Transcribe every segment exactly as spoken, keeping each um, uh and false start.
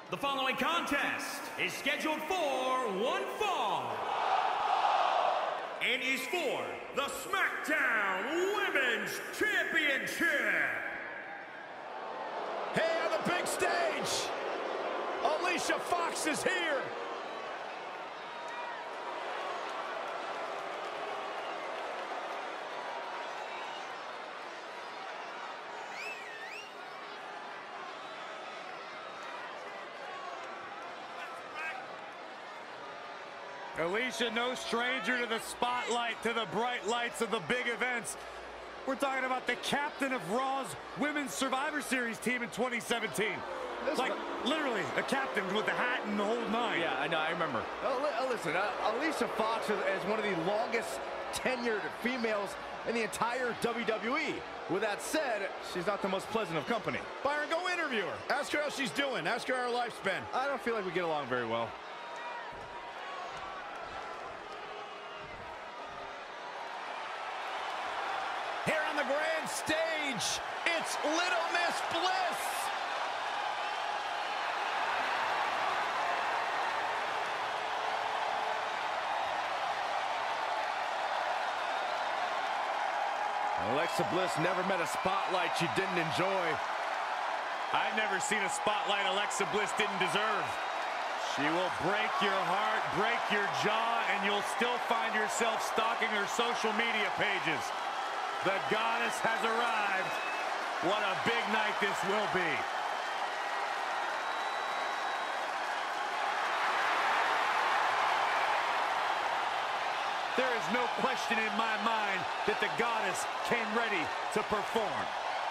The following contest is scheduled for one fall and is for the SmackDown Women's Championship. Hey, on the big stage, Alicia Fox is here. Alicia, no stranger to the spotlight, to the bright lights of the big events. We're talking about the captain of Raw's Women's Survivor Series team in twenty seventeen. This like, literally, a captain with the hat and the whole nine. Yeah, I know, I remember. Oh, li listen, uh, Alicia Fox is, is one of the longest tenured females in the entire W W E. With that said, she's not the most pleasant of company. Byron, go interview her. Ask her how she's doing. Ask her how her life's been. I don't feel like we get along very well. Here on the grand stage, it's Little Miss Bliss. Alexa Bliss never met a spotlight she didn't enjoy. I've never seen a spotlight Alexa Bliss didn't deserve. She will break your heart, break your jaw, and you'll still find yourself stalking her social media pages. The goddess has arrived. What a big night this will be. There is no question in my mind that the goddess came ready to perform.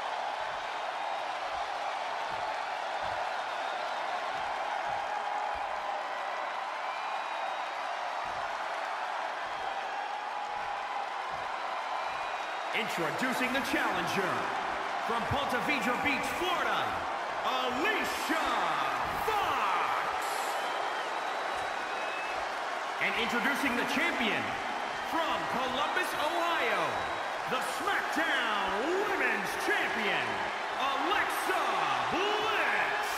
Introducing the challenger from Ponte Vedra Beach, Florida, Alicia Fox. And introducing the champion from Columbus, Ohio, the SmackDown Women's Champion, Alexa Bliss.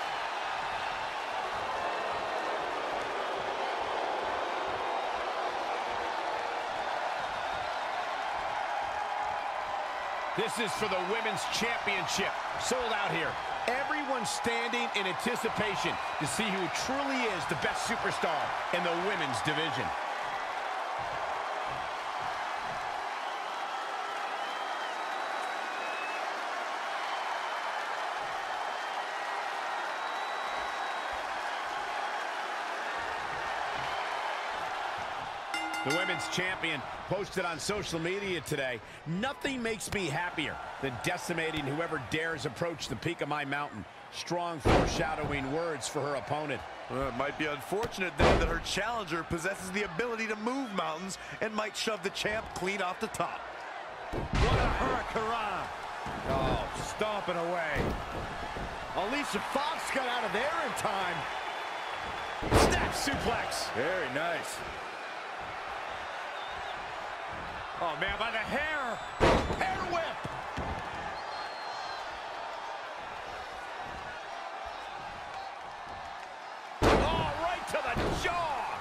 This is for the Women's Championship. Sold out here. Everyone standing in anticipation to see who truly is the best superstar in the women's division. The women's champion posted on social media today, "Nothing makes me happier than decimating whoever dares approach the peak of my mountain." Strong foreshadowing words for her opponent. Well, it might be unfortunate then that her challenger possesses the ability to move mountains and might shove the champ clean off the top. What a hurricane. Oh, stomping away. Alicia Fox got out of there in time. Snap suplex. Very nice. Oh, man, by the hair. Hair whip. Oh, right to the jaw.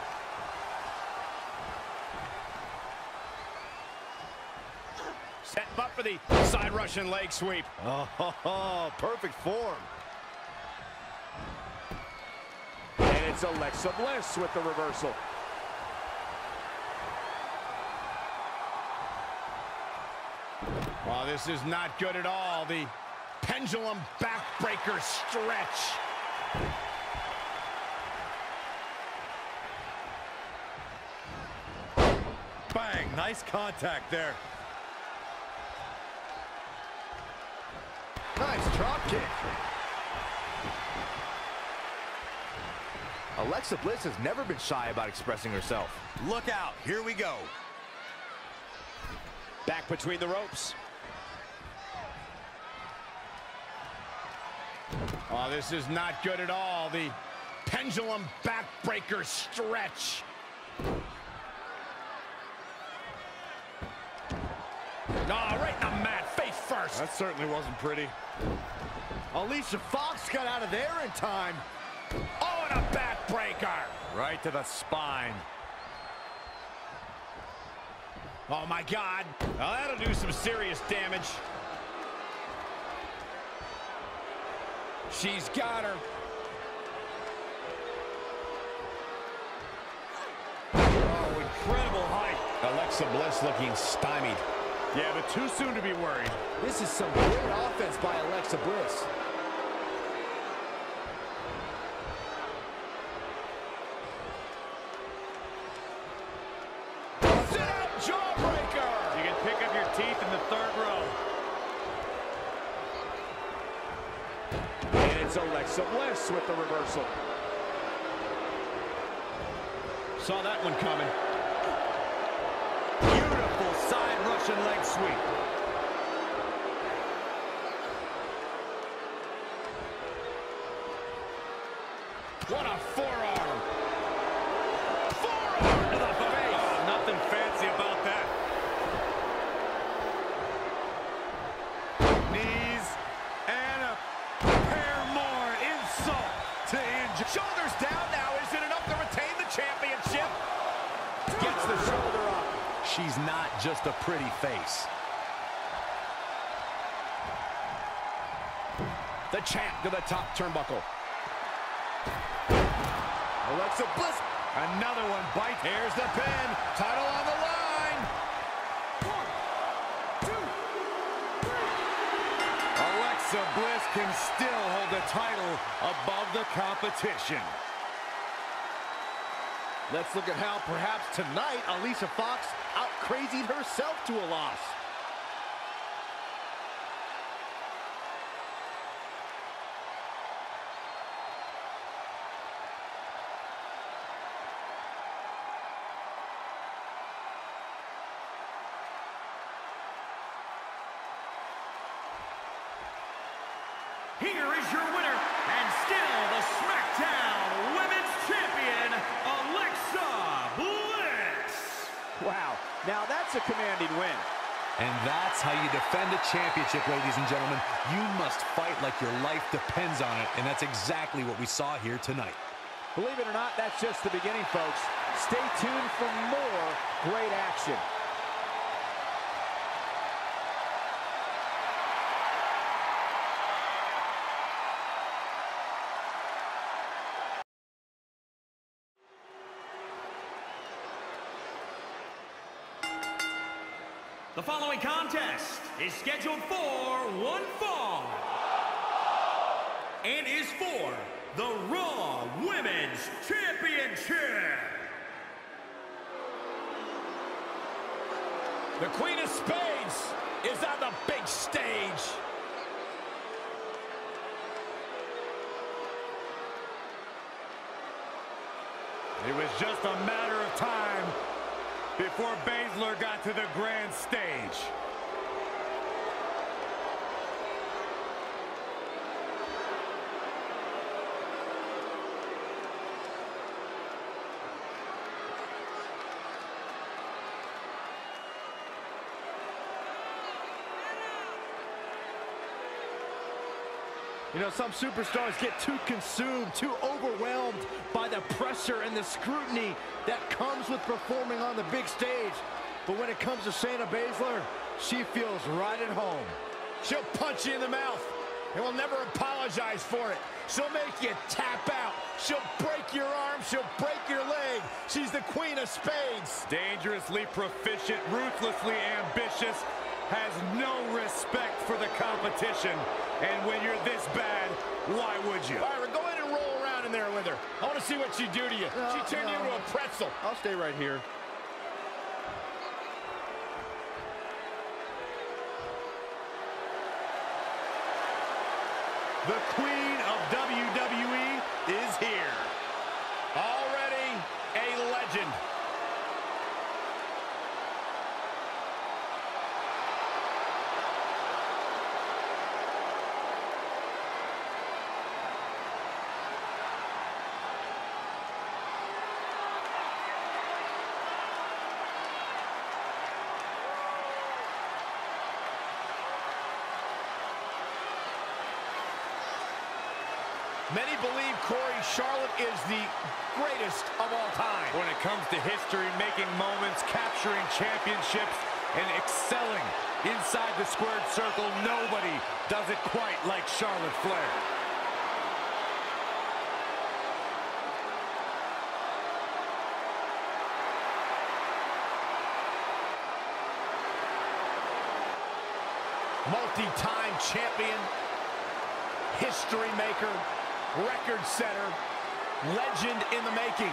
Setting up for the side Russian leg sweep. Oh, ho, ho, perfect form. And it's Alexa Bliss with the reversal. Oh, this is not good at all. The pendulum backbreaker stretch. Bang, nice contact there. Nice drop kick. Alexa Bliss has never been shy about expressing herself. Look out, here we go. Back between the ropes. Oh, this is not good at all. The pendulum backbreaker stretch. Oh, right in the mat, face first. That certainly wasn't pretty. Alicia Fox got out of there in time. Oh, and a backbreaker. Right to the spine. Oh, my God. Now, that'll do some serious damage. She's got her. Oh, incredible height. Alexa Bliss looking stymied. Yeah, but too soon to be worried. This is some great offense by Alexa Bliss. Sit-up jawbreaker! You can pick up your teeth in the third row. And it's Alexa Bliss with the reversal. Saw that one coming. Beautiful side Russian leg sweep. What a forearm! Forearm to the face! Oh, nothing fancy about that. Knees and a pair more. Insult to injury. Shoulders down now. Is it enough to retain the championship? Gets the shoulder up. She's not just a pretty face. The champ to the top turnbuckle. Alexa Bliss. Another one bite. Here's the pin. Title on the line. One, two, three. Alexa Bliss can still hold the title above the competition. Let's look at how perhaps tonight Alicia Fox out-crazied herself to a loss. Here is your winner, and still the SmackDown Women's Champion, Alexa Bliss. Wow, now that's a commanding win. And that's how you defend a championship, ladies and gentlemen. You must fight like your life depends on it, and that's exactly what we saw here tonight. Believe it or not, that's just the beginning, folks. Stay tuned for more great action. The following contest is scheduled for one fall and is for the Raw Women's Championship. The Queen of Spades is on the big stage. It was just a matter of time before Baszler got to the grand stage. You know, some superstars get too consumed, too overwhelmed by the pressure and the scrutiny that comes with performing on the big stage. But when it comes to Shayna Baszler, she feels right at home. She'll punch you in the mouth and will never apologize for it. She'll make you tap out. She'll break your arm. She'll break your leg. She's the Queen of Spades. Dangerously proficient, ruthlessly ambitious, has no respect for the competition. And when you're this bad, why would you? All right, go ahead and roll around in there with her. I want to see what she do to you. No, she turned no. you into a pretzel. I'll stay right here. The Queen of W W E is here. Already a legend. Many believe, Corey, Charlotte is the greatest of all time. When it comes to history-making moments, capturing championships, and excelling inside the squared circle, nobody does it quite like Charlotte Flair. Multi-time champion, history maker, record setter, legend in the making.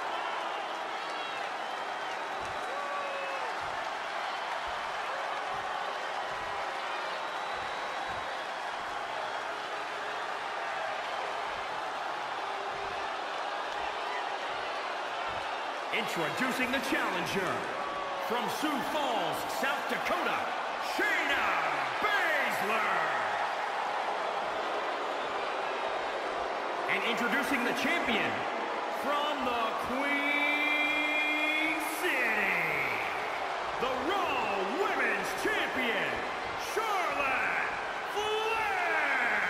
Introducing the challenger, from Sioux Falls, South Dakota, Shayna Baszler. And introducing the champion, from the Queen City, the Raw Women's Champion, Charlotte Flair.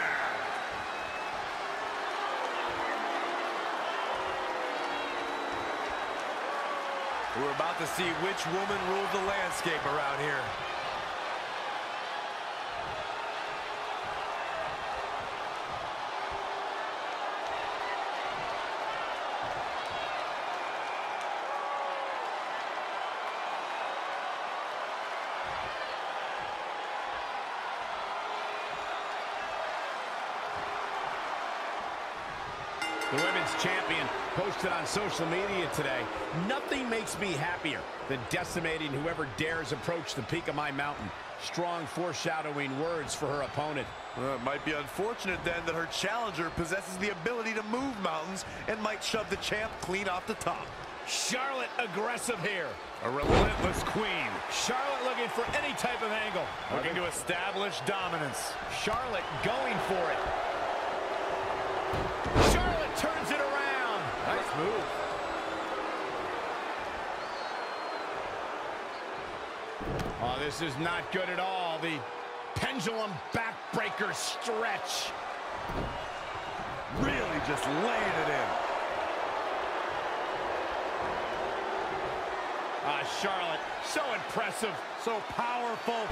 We're about to see which woman rules the landscape around here. The women's champion posted on social media today, "Nothing makes me happier than decimating whoever dares approach the peak of my mountain." Strong foreshadowing words for her opponent. Well, it might be unfortunate then that her challenger possesses the ability to move mountains and might shove the champ clean off the top. Charlotte aggressive here. A relentless queen. Charlotte looking for any type of angle. Looking to establish dominance. Charlotte going for it. Charlotte turns it around. Nice move. Oh, this is not good at all. The pendulum backbreaker stretch. Really just laying it in. Ah, Charlotte, so impressive, so powerful.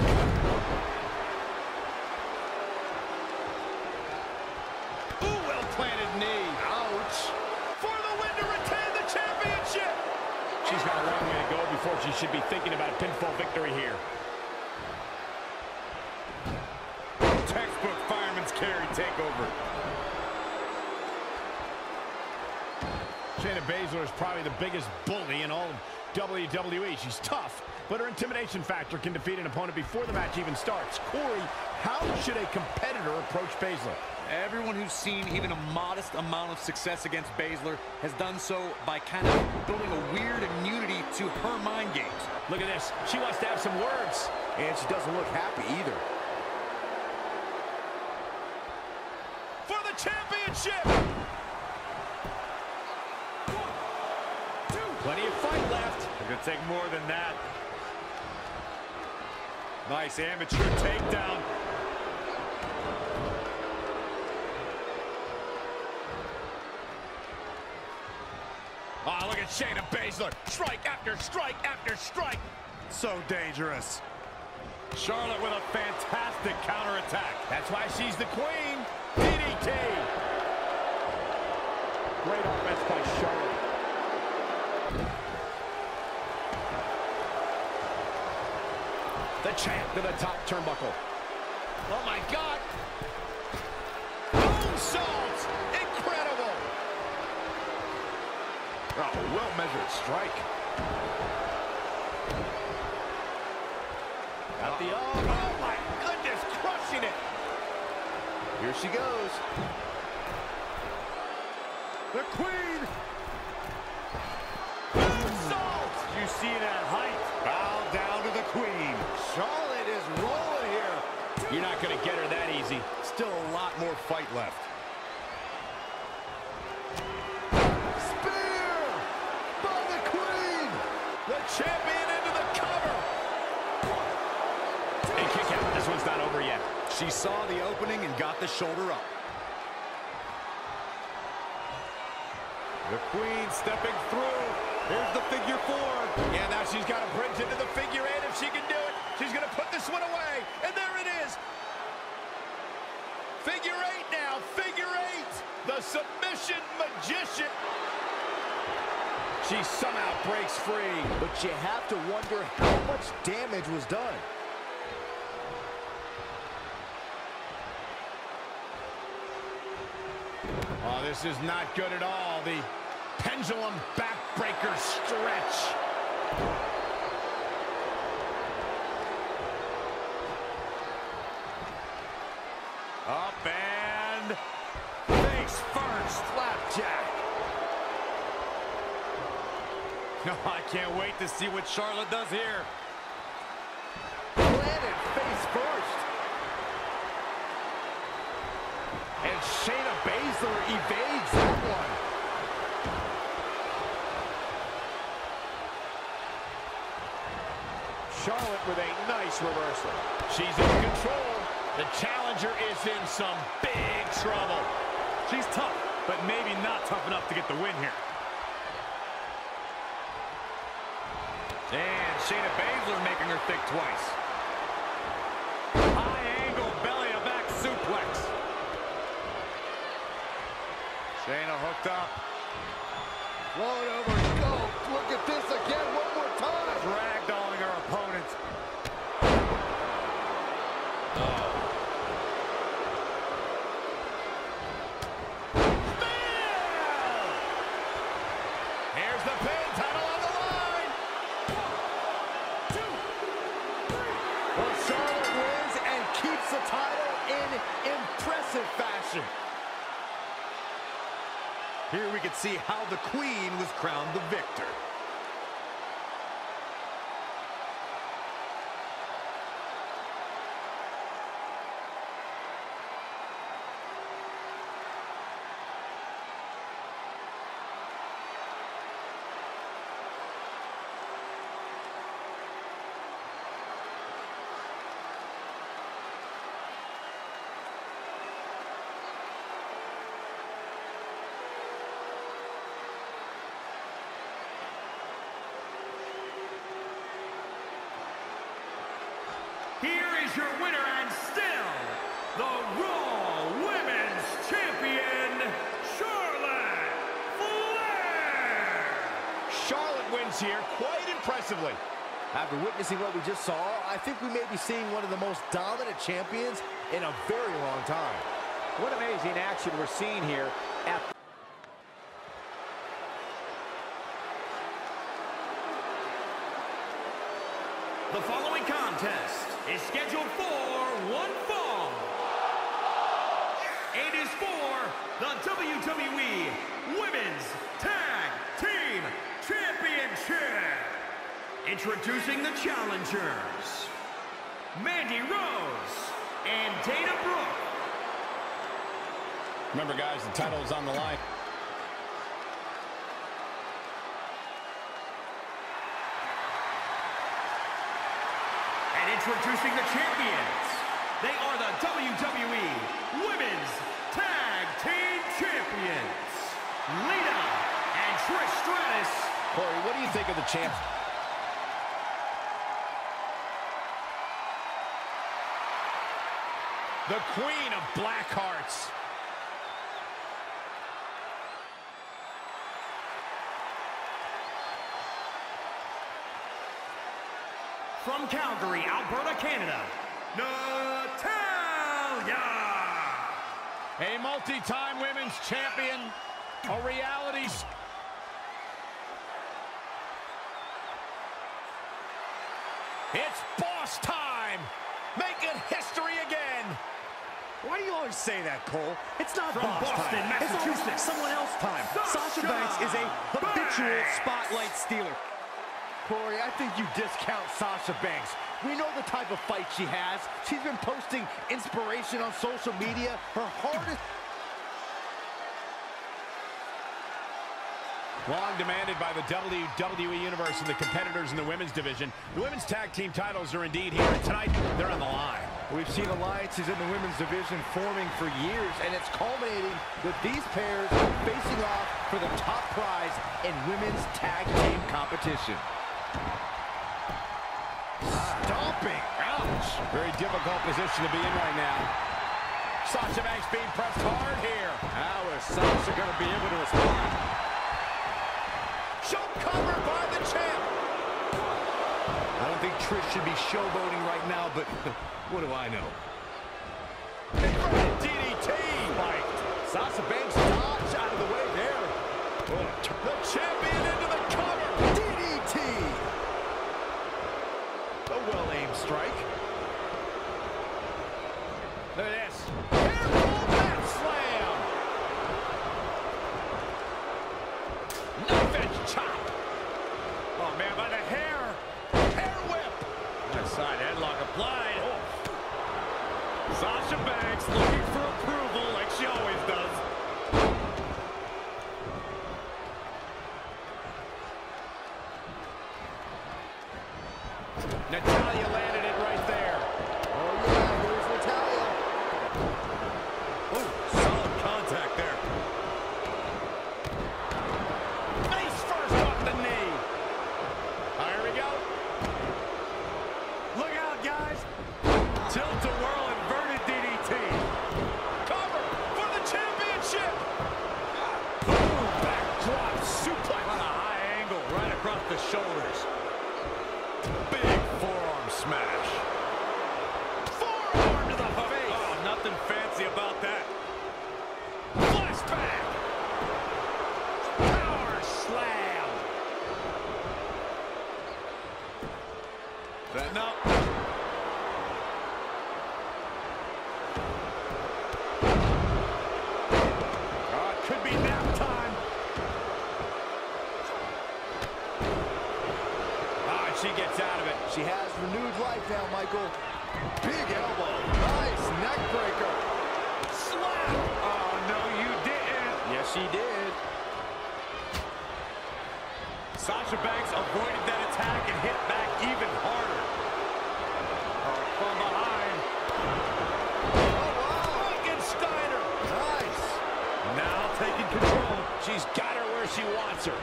Ooh, well-planted knee. Ouch. For the win to retain the championship. She's got a long way to go before she should be thinking about a pinfall victory here. Textbook fireman's carry takeover. Shayna Baszler is probably the biggest bully in all of W W E. She's tough, but her intimidation factor can defeat an opponent before the match even starts. Corey, how should a competitor approach Baszler? Everyone who's seen even a modest amount of success against Baszler has done so by kind of building a weird immunity to her mind games. Look at this. She wants to have some words. And she doesn't look happy either. For the championship! One, two. Plenty of fight left. It could take more than that. Nice amateur takedown. Oh, look at Shayna Baszler. Strike after strike after strike. So dangerous. Charlotte with a fantastic counterattack. That's why she's the queen. D D T. Great offense by Charlotte. The champ to the top turnbuckle. Oh, my God. Moonsault. Incredible. Oh, well-measured strike. Got the oh, oh my goodness, crushing it. Here she goes. The queen. Moonsault. You see it at height. Bow down to the queen. Charlotte is rolling here. You're not going to get her that easy. Still a lot more fight left. Champion into the cover. And kick out. This one's not over yet. She saw the opening and got the shoulder up. The Queen stepping through. Here's the figure four. Yeah, now she's got to bridge into the figure eight if she can do it. She's going to put this one away. And there it is. Figure eight now. Figure eight. The submission magician. She somehow breaks free. But you have to wonder how much damage was done. Oh, this is not good at all. The pendulum backbreaker stretch. Up and face first. Flapjack. No, I can't wait to see what Charlotte does here. Planted face first. And Shayna Baszler evades that one. Charlotte with a nice reversal. She's in control. The challenger is in some big trouble. She's tough, but maybe not tough enough to get the win here. And Shayna Baszler making her think twice. High angle belly-to-back suplex. Shayna hooked up. Float over, go. Look at this again, one more time. Ragdolling her opponent. Here's the pin, title on the line. Well, Charlotte wins and keeps the title in impressive fashion. Here we can see how the Queen was crowned the victor. Here is your winner and still the Raw Women's Champion, Charlotte Flair. Charlotte wins here quite impressively. After witnessing what we just saw, I think we may be seeing one of the most dominant champions in a very long time. What amazing action we're seeing here at The following contest is scheduled for one fall. It is for the W W E Women's Tag Team Championship. Introducing the challengers, Mandy Rose and Dana Brooke. Remember, guys, the title is on the line. Introducing the champions. They are the W W E Women's Tag Team Champions, Lita and Trish Stratus. Corey, what do you think of the champs? The Queen of Black Hearts. From Calgary, Alberta, Canada, Natalya. A multi-time women's champion, a reality. It's boss time. Making history again. Why do you always say that, Cole? It's not From boss Boston, time. It's Massachusetts, always someone else time. Sasha Sasha Banks is a habitual Banks. spotlight stealer. Corey, I think you discount Sasha Banks. We know the type of fight she has. She's been posting inspiration on social media. Her heart is... Long demanded by the W W E Universe and the competitors in the women's division. The women's tag team titles are indeed here. And tonight, they're on the line. We've seen alliances in the women's division forming for years, and it's culminating with these pairs facing off for the top prize in women's tag team competition. Stomping. Ouch. Very difficult position to be in right now. Sasha Banks being pressed hard here. How is Sasha going to be able to respond? Show cover by the champ. I don't think Trish should be showboating right now, but what do I know? Inverted D D T. Spiked. Sasha Banks dodge out of the way there. Oh, the champion into the cover. D D T. A well-aimed strike. Look at this. Hairpole mat slam. Knife edge chop. Oh, man, by the hair. Hair whip. Nice side headlock applied. Oh. Sasha Banks looking for approval like she always does. Natalya landed it right there. Oh, yeah, here's Natalya. Oh, solid contact there. Face first off the knee. Here we go. Look out, guys. Tilt-a-whirl inverted D D T. Cover for the championship. Boom, backdrop suplex. On a high angle, right across the shoulders. Big forearm smash. Forearm to the face. Oh, nothing fancy about that. Flashback. Power slam. Setting up. Oh, it could be nap time. Ah, and she gets out of it. She has renewed life now, Michael. Big elbow. Nice neck breaker. Slap. Oh, no, you didn't. Yes, she did. Sasha Banks avoided that attack and hit back even harder. Oh, from behind. Oh, wow. Frankensteiner. Nice. Now taking control. She's got her where she wants her.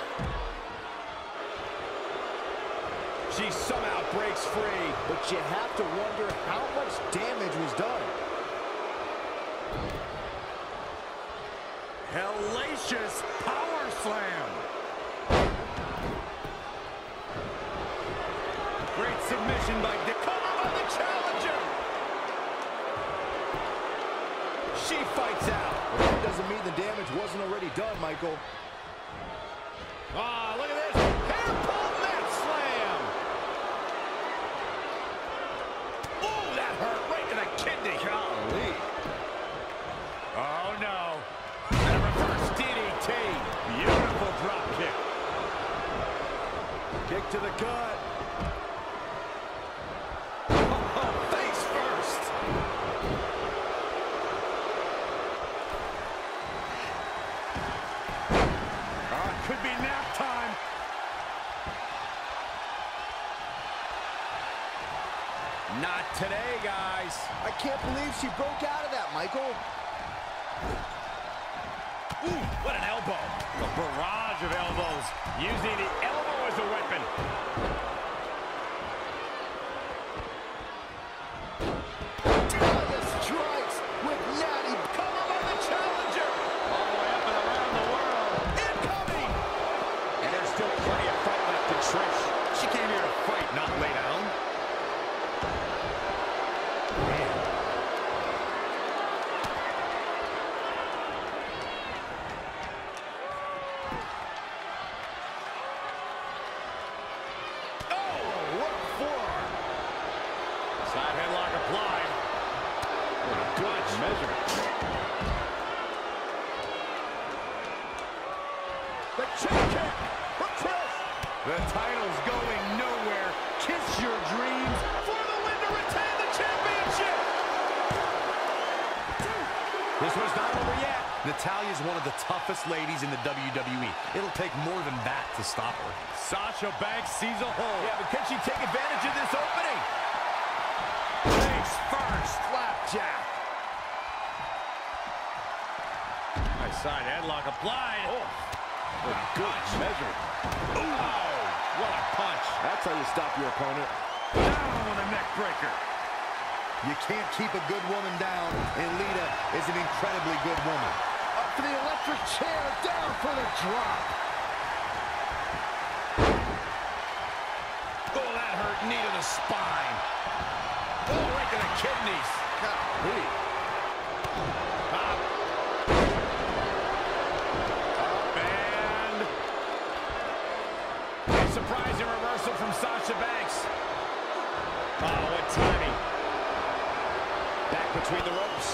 She somehow breaks free. But you have to wonder how much damage was done. Hellacious power slam. Great submission by Dick. Cover by the challenger. She fights out. But that doesn't mean the damage wasn't already done, Michael. Ah, look at this. Hairpole mat slam. Ooh, that hurt right to the kidney. Golly. Oh, no. And a reverse D D T. Beautiful drop kick. Kick to the gut. Oh, face first. Ah, could be nap time. Not today, guys. I can't believe she broke out of that, Michael. Ooh, what an elbow. A barrage of elbows. Using the elbow as a weapon. Natalya strikes with natty. Cover by the challenger. All the way up and around the world. Incoming. And there's still plenty of fight left in Trish. She came here to fight, not lay down. Side headlock applied. Good measure. The chin kick from Trish. The title's going nowhere. Kiss your dreams. For the win to retain the championship. This one's not over yet. Natalya's one of the toughest ladies in the W W E. It'll take more than that to stop her. Sasha Banks sees a hole. Yeah, but can she take advantage of this opening? Face first. Flapjack. Nice Side headlock applied. Oh, a good measure. Oh, what a punch. That's how you stop your opponent. Down with a neck breaker. You can't keep a good woman down, and Lita is an incredibly good woman. Up for the electric chair, down for the drop. Oh, that hurt. Knee to the spine. Oh, right to the kidneys. Golly. Up. Up and... a surprising reversal from Sasha Banks. Oh, what timing. Back between the ropes.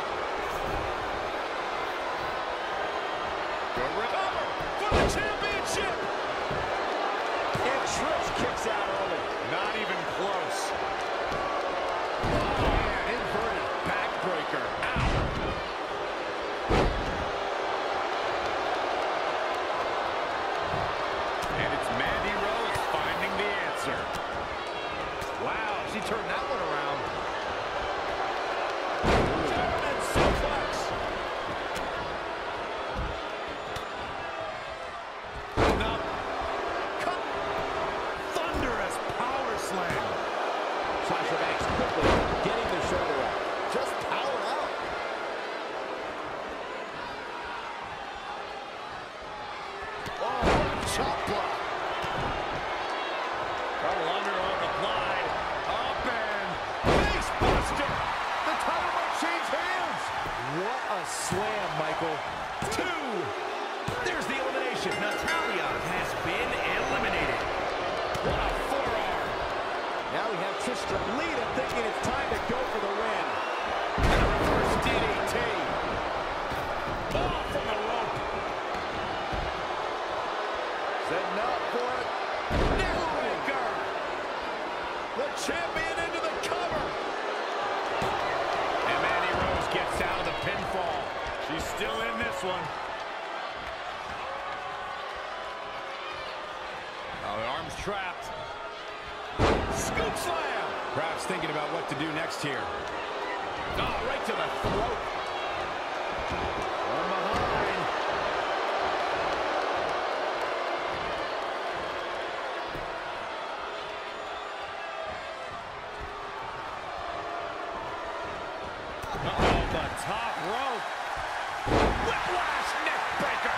Good recover for the championship. And Trish kicks out early. Not even close. Oh, man, inverted backbreaker. Ow. And it's Mandy Rose finding the answer. Wow, she turned that one around. German suplex. No. Come. Thunderous power slam. Sasha Banks quickly getting the shoulder up. Just power out. Oh, what a chop block. Double underhook applied. Up and Face buster. The title might change hands. What a slam, Michael. Two. There's the elimination. Natalya has been eliminated. What a forearm. Now we have Trish Lita thinking it's time to go for the win. And a reverse D D T. Oh, from the rope. Setting up for it. Neckbreaker. The champion into the cover. And Mandy Rose gets out of the pinfall. she's still in this one. Oh, the arm's trapped. Scoop slam. Perhaps thinking about what to do next here. Oh, right to the throat. From behind. Uh-oh, the top rope. Whiplash neck breaker.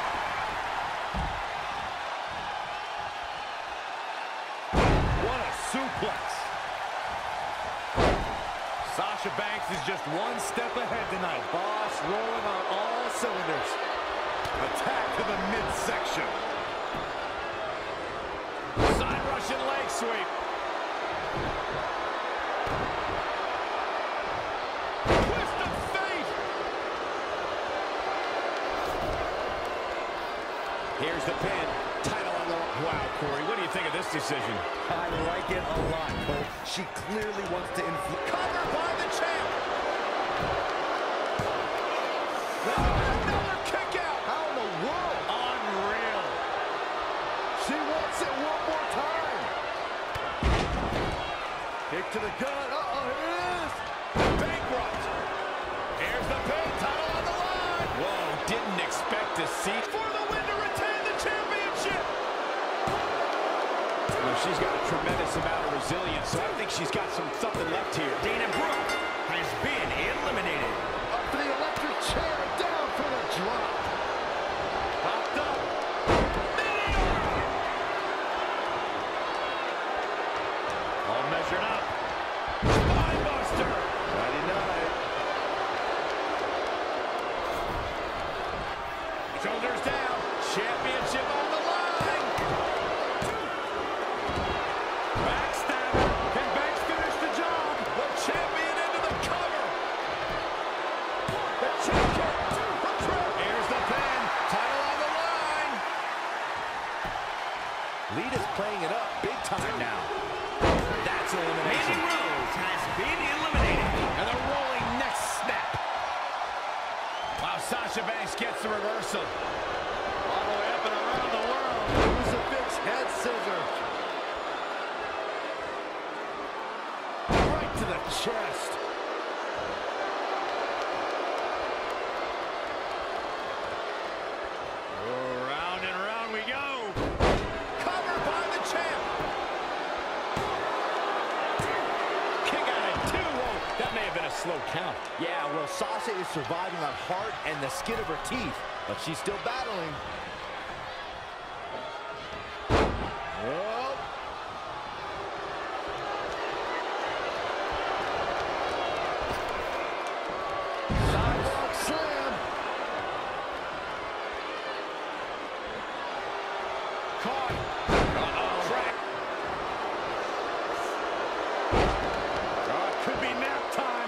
What a suplex. Sasha Banks is just one step ahead tonight. Boss rolling on all cylinders. Attack to the midsection. Side Russian leg sweep. Twist of fate. Here's the pin. Title on the... Wow, Corey, what do you think of this decision? I like it a lot, Cole. She clearly wants to inflict. Covered by the champ. Another kick out. How in the world? Unreal. She wants it one more time. Kick to the gut. Uh-oh, here it is. Bankrupt. Here's the pin. Title on the line. Whoa, didn't expect to see. For the win to retain the championship. Well, she's got a tremendous amount of resilience, so I think she's got some something left here. Dana Brooke has been eliminated. Up for the electric chair. Down for the drop. Popped up. All measured up. Spine buster. Friday night. Shoulders down. Championship on the line. Backstabber. Can Banks finish the job? The champion into the cover. The champion. The trip. Here's the pin. Title on the line. Lita's playing it up big time now. That's an Mandy elimination. Rose has been eliminated. And the rolling neck snap. Wow, Sasha Banks gets the reversal. All the way up and around the world. Crucifix head scissor. Right to the chest. count. Yeah, well, Sasha is surviving on heart and the skin of her teeth, but she's still battling. Oh. Sidewalk slam. Caught. Uh-oh. Track. Oh, it could be nap time.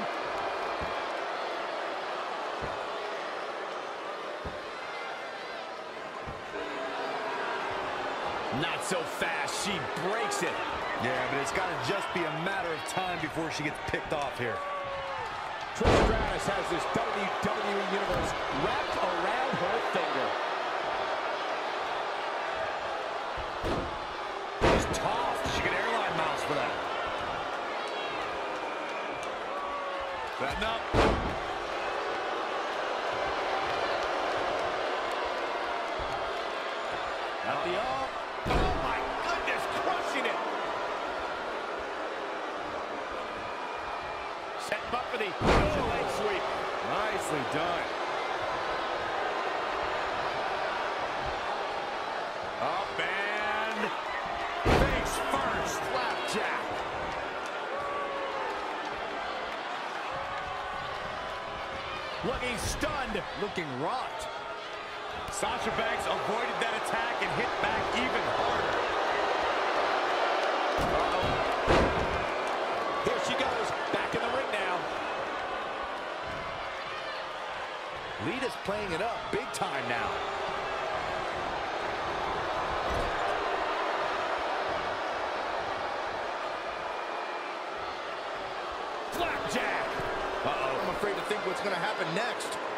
Not so fast. She breaks it. Yeah, but it's got to just be a matter of time before she gets picked off here. Trish Stratus has this W W E Universe wrapped around her finger. She's tough. She can airline mouse for that. Setting up. At the up. Oh, my goodness, crushing it. Setting up for the oh. leg sweep. Nicely done. Up and face first. Flapjack. Looking stunned. Looking rocked. Sasha Banks avoided that attack and hit back even harder. Uh-oh. Here she goes, back in the ring now. Lita's playing it up big time now. Flapjack. Uh-oh. I'm afraid to think what's going to happen next.